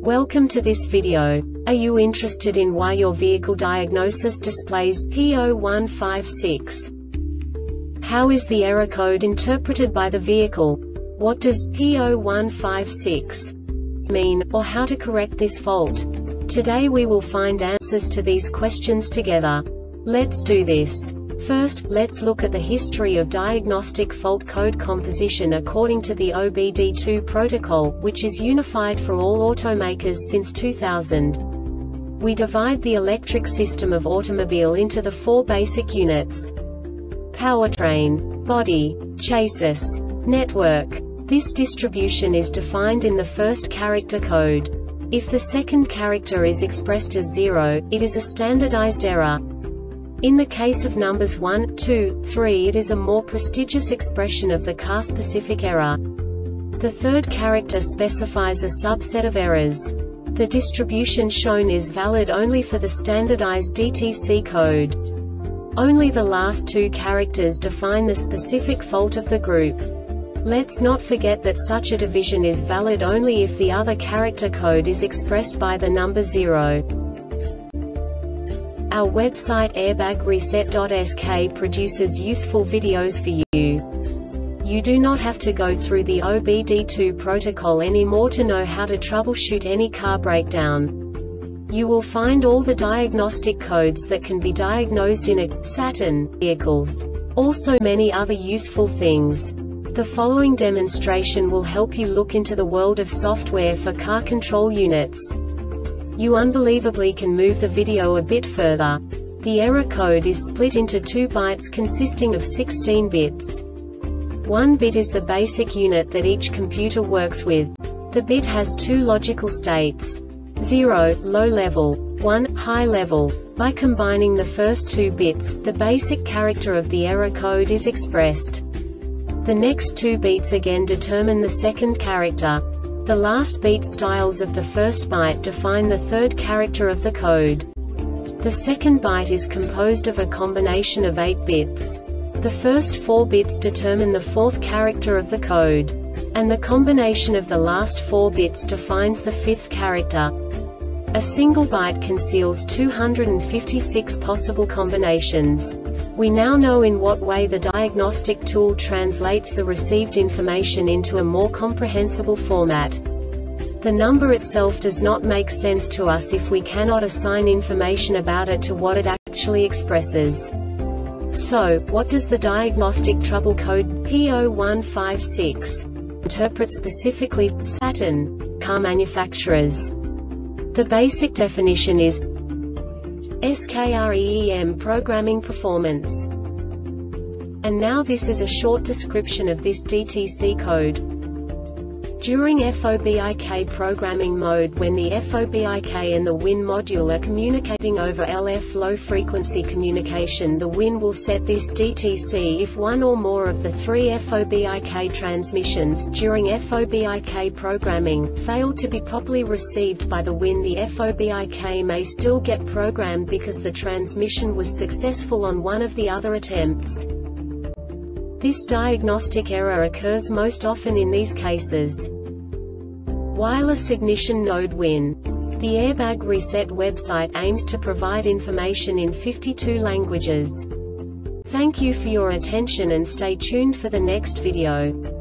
Welcome to this video. Are you interested in why your vehicle diagnosis displays P0156? How is the error code interpreted by the vehicle? What does P0156 mean, or how to correct this fault? Today we will find answers to these questions together. Let's do this. First, let's look at the history of diagnostic fault code composition according to the OBD2 protocol, which is unified for all automakers since 2000. We divide the electric system of automobile into the four basic units: powertrain, body, chassis, network. This distribution is defined in the first character code. If the second character is expressed as 0, it is a standardized error. In the case of numbers 1, 2, 3, it is a more prestigious expression of the car-specific error. The third character specifies a subset of errors. The distribution shown is valid only for the standardized DTC code. Only the last two characters define the specific fault of the group. Let's not forget that such a division is valid only if the other character code is expressed by the number 0. Our website airbagreset.sk produces useful videos for you. You do not have to go through the OBD2 protocol anymore to know how to troubleshoot any car breakdown. You will find all the diagnostic codes that can be diagnosed in a Saturn vehicles. Also many other useful things. The following demonstration will help you look into the world of software for car control units. You unbelievably can move the video a bit further. The error code is split into 2 bytes consisting of 16 bits. 1 bit is the basic unit that each computer works with. The bit has 2 logical states: 0, low level, 1, high level. By combining the first 2 bits, the basic character of the error code is expressed. The next 2 beats again determine the second character. The last beat styles of the first byte define the third character of the code. The second byte is composed of a combination of 8 bits. The first 4 bits determine the fourth character of the code. And the combination of the last 4 bits defines the fifth character. A single byte conceals 256 possible combinations. We now know in what way the diagnostic tool translates the received information into a more comprehensible format. The number itself does not make sense to us if we cannot assign information about it to what it actually expresses. So, what does the diagnostic trouble code P0156 interpret specifically for Saturn car manufacturers? The basic definition is SKREEM programming performance. And now this is a short description of this DTC code. During FOBIK programming mode, when the FOBIK and the WIN module are communicating over LF low-frequency communication, the WIN will set this DTC if one or more of the 3 FOBIK transmissions, during FOBIK programming, failed to be properly received by the WIN. The FOBIK may still get programmed because the transmission was successful on one of the other attempts. This diagnostic error occurs most often in these cases: wireless ignition node WIN. The Airbag Reset website aims to provide information in 52 languages. Thank you for your attention and stay tuned for the next video.